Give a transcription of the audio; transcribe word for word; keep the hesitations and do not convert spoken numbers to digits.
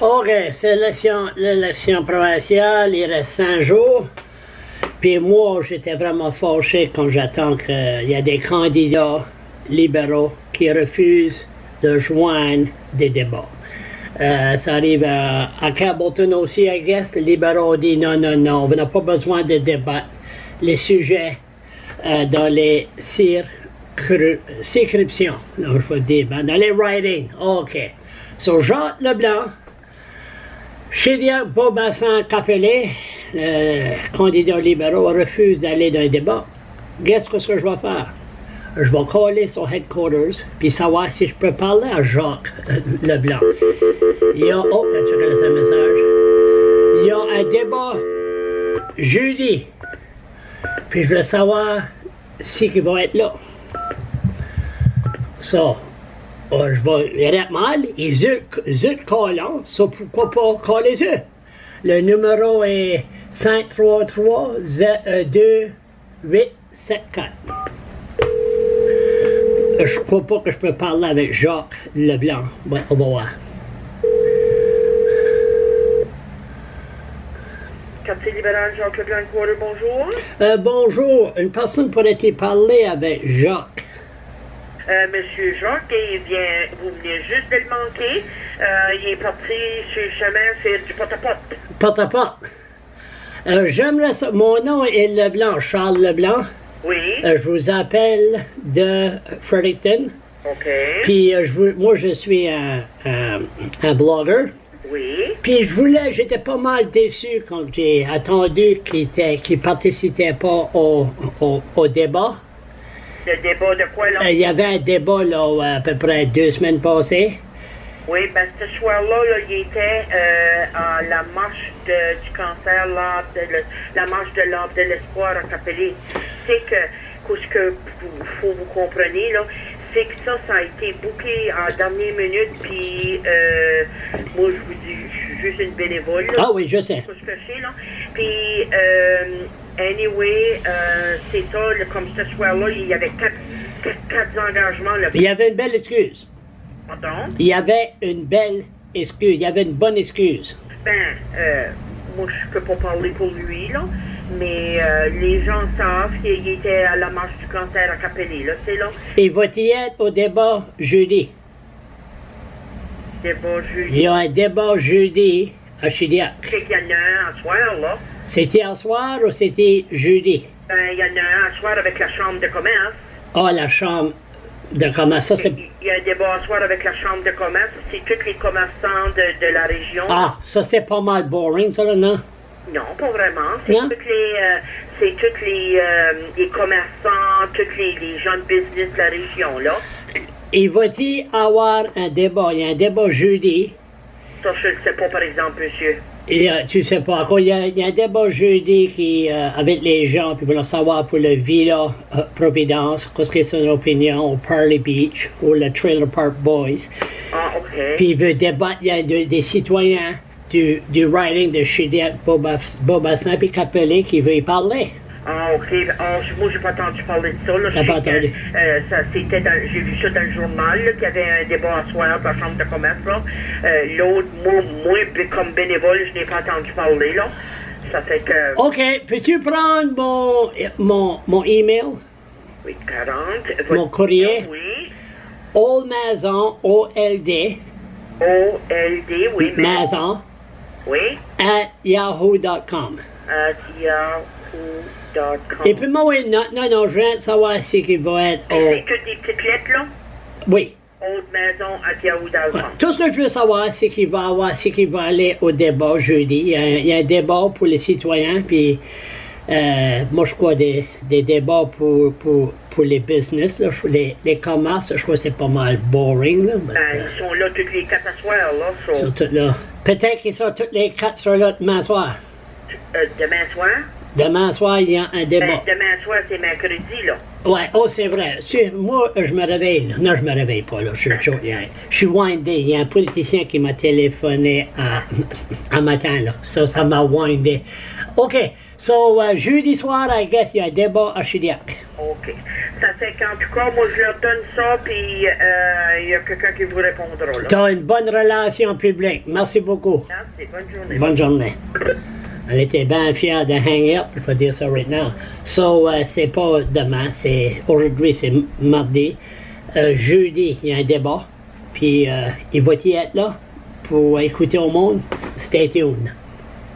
OK, c'est l'élection provinciale, il reste cinq jours. Puis moi, j'étais vraiment fâché quand j'attends qu'il y a des candidats libéraux qui refusent de joindre des débats. Euh, ça arrive à, à Campbellton aussi, I guess. Les libéraux disent non, non, non, on n'a pas besoin de débattre les sujets euh, dans les circonscriptions. Non, je faut dire, ben, dans les ridings. OK. So, Jacques Leblanc, Chediac Beaubassin Capelé, le candidat libéral, refuse d'aller dans un débat. Qu'est-ce que je vais faire? Je vais coller son headquarters, puis savoir si je peux parler à Jacques euh, Leblanc. Il y a, oh, je laisse un message. Il y a un débat jeudi, puis je veux savoir si il va être là. Ça, so, oh, je vais, il arrête mal, il zut collant, so pourquoi pas coller eux? Le numéro est cinq trois trois deux huit sept quatre. Je ne crois pas que je peux parler avec Jacques Leblanc. Bon, on va voir. Quartier libéral Jacques Leblanc, Quarter, bonjour. Euh, bonjour. Une personne pourrait-il parler avec Jacques? Euh, Monsieur Jacques, il vient, vous venez juste de le manquer. Euh, il est parti sur le chemin faire du porte-à-porte. Porte-à-porte. Euh, J'aimerais ça. Mon nom est Leblanc, Charles Leblanc. Oui. Euh, je vous appelle de Fredericton. OK. Puis euh, je vous, moi, je suis un, un, un blogueur. Oui. Puis je voulais, j'étais pas mal déçu quand j'ai attendu qu'il ne qu'il participait pas au, au, au débat. Le débat de quoi, là? Euh, il y avait un débat, là, à peu près deux semaines passées. Oui, ben ce soir-là, là, il était euh, à la marche de, du cancer, l'arbre de le, la marche de l'arbre de l'espoir à Capelé. C'est que, ce que vous, faut vous compreniez, là, c'est que ça, ça a été booké en dernière minute, puis euh, moi, je vous dis, je suis juste une bénévole. Là, ah oui, je sais. Tout ce que je sais, là. Puis, euh, anyway, euh, c'est ça, là, comme ce soir-là, il y avait quatre, quatre, quatre engagements. Là. Il y avait une belle excuse. Pardon? Il y avait une belle excuse, il y avait une bonne excuse. Ben, euh, moi, je peux pas parler pour lui, là, mais euh, les gens savent qu'il était à la marche du cancer à Capelé, là, c'est là. Et va-t-il être au débat jeudi? Débat jeudi. Il y a un débat jeudi à Chediac. Je sais qu'il y en a un à soir, là. C'était un soir ou c'était jeudi? Ben, il y en a un à soir avec la chambre de commerce. Ah, la chambre de commerce, ça c'est... Il y a un débat à soir avec la chambre de commerce, c'est tous les commerçants de, de la région. Ah, ça c'est pas mal boring, ça, là, non? Non, pas vraiment. C'est tous les, euh, c'est tous les, euh, les commerçants, tous les, les gens de business de la région, là. Et va-t-il avoir un débat? Il y a un débat jeudi. Ça, je ne sais pas, par exemple, monsieur. Il y a, tu sais pas encore, il y a, il y a un débat jeudi qui, euh, avec les gens, puis veulent savoir pour le Villa euh, Providence, qu'est-ce que c'est son opinion, au Pearly Beach, ou le Trailer Park Boys. Ah, OK. Puis il veut débattre, il y a de, des citoyens du, du riding de Chediac, Beaubassin, puis Capelé qui veut y parler. Ah, OK. Ah, moi, j'ai pas entendu parler de ça. T'as pas entendu? Que, euh, ça, c'était dans, j'ai vu ça dans le journal, là, qu'il y avait un débat à soir pour la chambre de commerce, là. Euh, l'autre, moi, moi, comme bénévole, je n'ai pas entendu parler, là. Ça fait que... OK. Peux-tu prendre mon, mon, mon email? Oui, quarante. Mon courrier? Oui. Old Maison, O L D. O L D, oui. Maison. Oui. At yahoo dot com. At yahoo dot com. Et puis moi, oui, non, non, non, je viens de savoir si qu'il va être au... C'est toutes des petites lettres, là? Oui. Old Maison at yahoo dot com. Ouais. Tout ce que je veux savoir, c'est qu'il va avoir, c'est qu'il va aller au débat jeudi. Il y a, il y a un débat pour les citoyens, puis euh, moi, je crois des, des débats pour, pour, pour les business, là, les, les commerces, je crois que c'est pas mal boring. Là, ben, euh, ils sont là toutes les quatre à soir, là. So. Ils sont tous là. Peut-être qu'ils sont tous les quatre sur là demain soir. Euh, demain soir? Demain soir, il y a un débat. Ben, demain soir, c'est mercredi, là. Ouais, oh, c'est vrai. Si, moi, je me réveille. Là. Non, je me réveille pas, là. Je, je, je, je suis windé. Il y a un politicien qui m'a téléphoné à, un matin, là. Ça, ça m'a windé. OK. So, uh, jeudi soir, I guess, il y a un débat à Shediac. OK. Ça fait qu'en tout cas, moi, je leur donne ça, puis euh, il y a quelqu'un qui vous répondra, là. Tu as une bonne relation publique. Merci beaucoup. Merci. Bonne journée. Bonne journée. Elle était bien fière de hang up, je peux dire ça right now. So, uh, c'est pas demain, c'est aujourd'hui, c'est mardi. Uh, jeudi, il y a un débat. Puis, uh, il va y être là pour écouter au monde. Stay tuned.